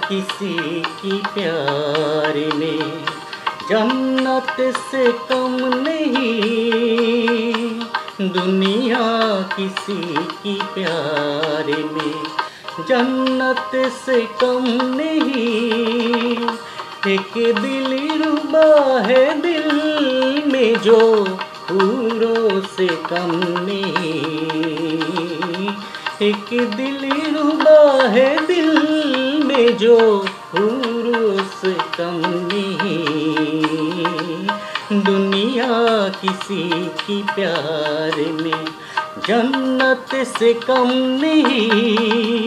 किसी की प्यार में जन्नत से कम नहीं, दुनिया किसी की प्यार में जन्नत से कम नहीं। एक दिलरुबा है दिल में जो हूरों से कम नहीं। एक दिलरुबा है दिल में जो हूरों से कम नहीं, दुनिया किसी की प्यार में जन्नत से कम नहीं।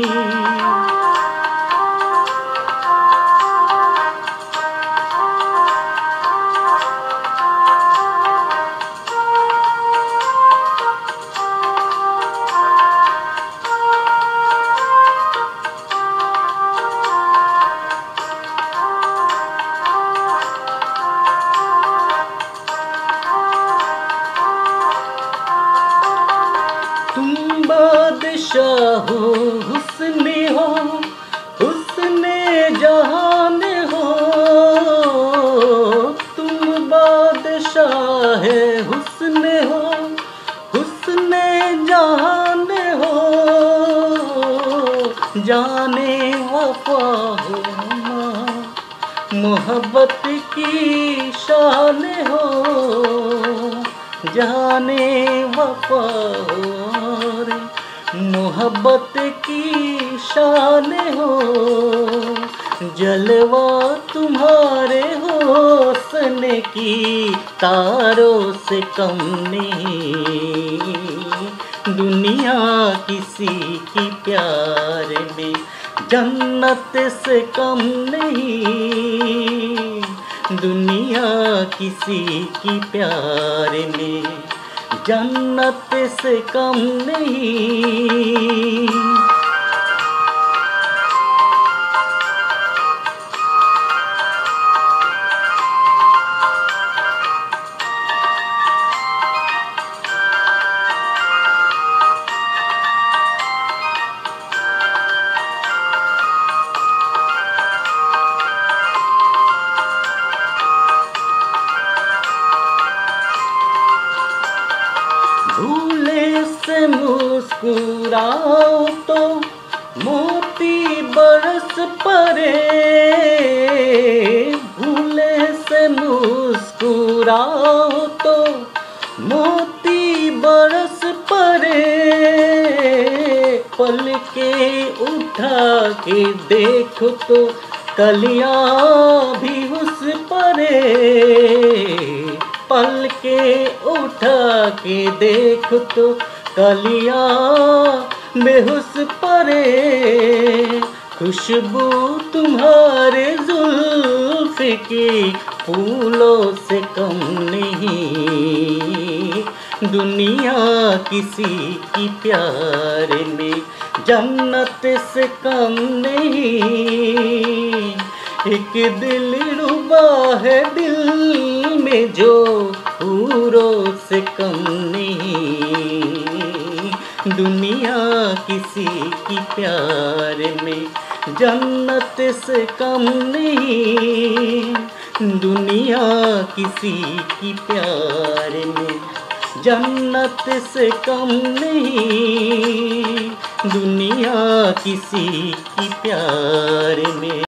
तुम बादशाह हो हुस्ने हो हुस्न-ए-जाहान हो, तुम बादशाह है हुस्न हो हुस्न-ए-जाहान हो। जाने वफा हो मुहब्बत की शान हो, जाने वफा हो मुहब्बत की शान हो। जलवा तुम्हारे हौसन की तारों से कम नहीं, दुनिया किसी की प्यार में जन्नत से कम नहीं, दुनिया किसी की प्यार में जन्नत से कम नहीं। भूले से मुस्कुराओ तो मोती बरस पड़े, भूले से मुस्कुराओ तो मोती बरस पड़े। पल के उठा के देखो तो कलियां भी हुस पड़े, पल के उठा के देखो तो कलियां बेहुस पड़े। खुशबू तुम्हारे जुल्फ की फूलों से कम नहीं, दुनिया किसी की प्यार में जन्नत से कम नहीं। एक दिलरुबा है दिल में जो हूरों से कम नहीं, दुनिया किसी की प्यार में जन्नत से कम नहीं, दुनिया किसी की प्यार में जन्नत से कम नहीं, दुनिया किसी की प्यार में।